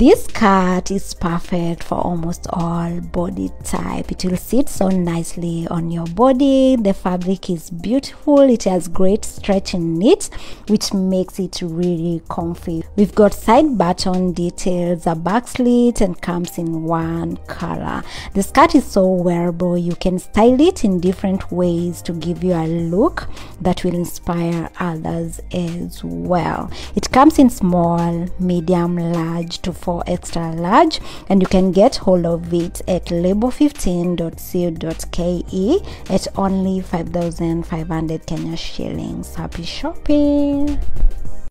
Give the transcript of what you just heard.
This skirt is perfect for almost all body type. It will sit so nicely on your body. The fabric is beautiful. It has great stretch in it, which makes it really comfy. We've got side button details, a back slit, and comes in one color. The skirt is so wearable. You can style it in different ways to give you a look that will inspire others as well. It comes in small, medium, large to 4 extra large, and you can get hold of it at label15.co.ke at only 5,500 Kenya shillings. Happy shopping!